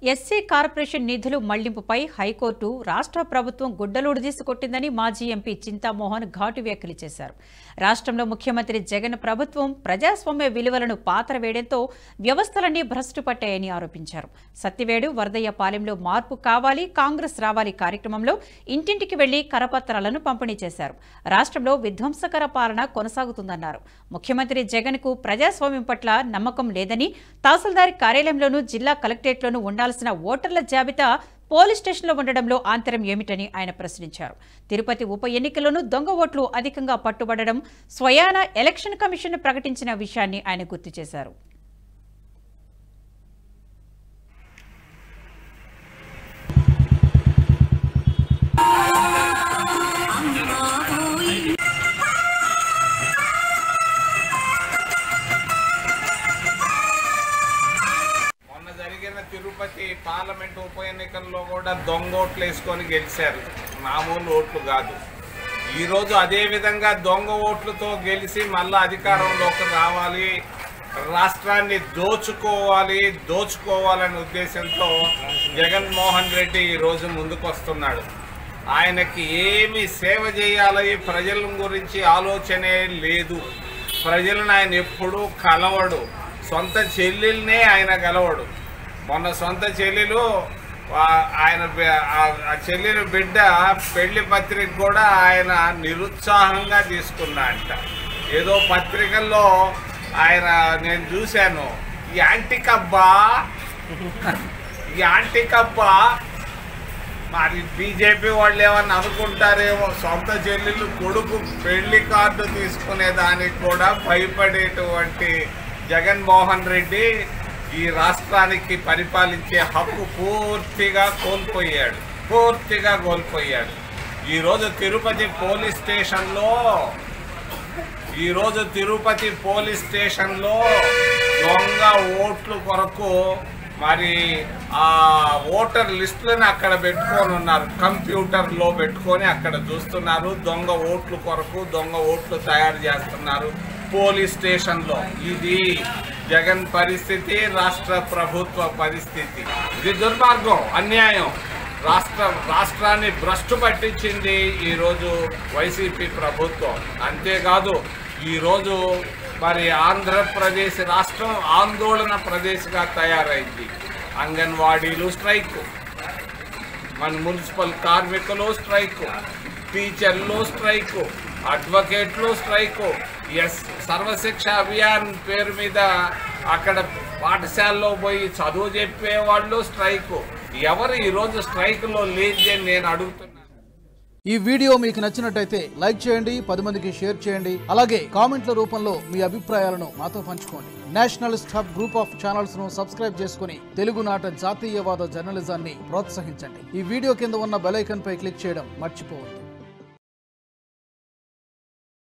SC corporation నిధులు మళ్లింపుపై high court రాష్ట్ర ప్రభుత్వం గుడ్డలూడదీసి కొట్టిందని మాజీ ఎంపీ చింతామోహన్ ఘాటు వ్యాఖ్యలు చేశారు. రాష్ట్రంలో ముఖ్యమంత్రి జగన్ ప్రభుత్వం ప్రజాస్వామ్య విలువలను పాతరవేయడంతో వ్యవస్థలన్నీ భ్రష్టు పట్టాయని ఆరోపించారు. సత్తివేడు వరదయ్యపాలెంలో మార్పు కావాలి, కాంగ్రెస్ రావాలి కార్యక్రమంలో ఇంటింటికి వెళ్లి కరపత్రాలను పంపిణీ చేశారు. రాష్ట్రంలో విధ్వంసకర పాలన కొనసాగుతుందన్నారు. ముఖ్యమంత్రి జగన్ కు ప్రజాస్వామ్యం పట్ల నమ్మకం లేదని, తహసీల్దార్ కార్యాలయంలోనూ జిల్లా కలెక్టరేట్లోనూ ఉండాల్సిన ఓటర్ల జాబితా పోలీస్ స్టేషన్లో ఉండడంలో ఆంతర్యం ఏమిటని ఆయన ప్రశ్నించారు. తిరుపతి ఉప ఎన్నికల్లోనూ దొంగ ఓట్లు అధికంగా పట్టుబడడం స్వయాన ఎలక్షన్ కమిషన్ ప్రకటించిన విషయాన్ని ఆయన గుర్తు చేశారు. తిరుపతి పార్లమెంట్ ఉప ఎన్నికల్లో కూడా దొంగ ఓట్లు వేసుకొని గెలిచారు, మామూలు ఓట్లు కాదు. ఈరోజు అదేవిధంగా దొంగ ఓట్లతో గెలిచి మళ్ళీ అధికారంలోకి రావాలి, రాష్ట్రాన్ని దోచుకోవాలనే ఉద్దేశంతో జగన్మోహన్ రెడ్డి ఈరోజు ముందుకు వస్తున్నాడు. ఆయనకి ఏమి సేవ చేయాలి, ప్రజల గురించి ఆలోచనే లేదు. ప్రజలను ఆయన ఎప్పుడూ కలవడు, సొంత చెల్లెల్నే ఆయన కలవడు. మొన్న సొంత చెల్లెలు ఆయన చెల్లెలు బిడ్డ పెళ్లి పత్రిక కూడా ఆయన నిరుత్సాహంగా తీసుకున్నాడంట. ఏదో పత్రికల్లో ఆయన నేను చూశాను, ఈ యాంటికబ్బా మరి బీజేపీ వాళ్ళు ఏమన్నా అనుకుంటారేమో, సొంత చెల్లెలు కొడుకు పెళ్లి కార్డు తీసుకునే దానికి కూడా భయపడేటువంటి జగన్మోహన్ రెడ్డి ఈ రాష్ట్రానికి పరిపాలించే హక్కు పూర్తిగా కోల్పోయాడు. ఈరోజు తిరుపతి పోలీస్ స్టేషన్లో దొంగ ఓట్లు కొరకు మరి ఆ ఓటర్ లిస్టులను అక్కడ పెట్టుకొని ఉన్నారు, కంప్యూటర్లో పెట్టుకొని అక్కడ చూస్తున్నారు. దొంగ ఓట్లు కొరకు దొంగ ఓట్లు తయారు చేస్తున్నారు పోలీస్ స్టేషన్లో. ఇది జగన్ పరిస్థితి, రాష్ట్ర ప్రభుత్వ పరిస్థితి. ఇది దుర్మార్గం, అన్యాయం. రాష్ట్రాన్ని భ్రష్టు పట్టించింది ఈరోజు వైసీపీ ప్రభుత్వం. అంతేకాదు ఈరోజు మరి ఆంధ్రప్రదేశ్ రాష్ట్రం ఆందోళన ప్రదేశ్గా తయారైంది. అంగన్వాడీలు స్ట్రైక్, మన మున్సిపల్ కార్మికులు స్ట్రైక్, టీచర్లు స్ట్రైక్, అడ్వకేట్లు స్ట్రైక్, సర్వశిక్ష అభియాన్ పేరు మీద అక్కడ పాఠశాలలో పోయి చదువు చెప్పేవాళ్ళు స్ట్రైక్. ఎవరు ఈరోజు స్ట్రైక్లో లేదు అని నేను అడుగుతున్నాను. ఈ వీడియో మీకు నచ్చినట్టయితే లైక్ చేయండి, 10 మందికి షేర్ చేయండి. అలాగే కామెంట్ల రూపంలో మీ అభిప్రాయాలను మాతో పంచుకోండి. Nationalist hub group of channels ను సబ్స్క్రైబ్ చేసుకుని తెలుగునాట జాతీయవాద జర్నలిజాన్ని ప్రోత్సహించండి. ఈ వీడియో కింద ఉన్న బెల్ ఐకాన్ పై క్లిక్ చేయడం మర్చిపోవద్దు.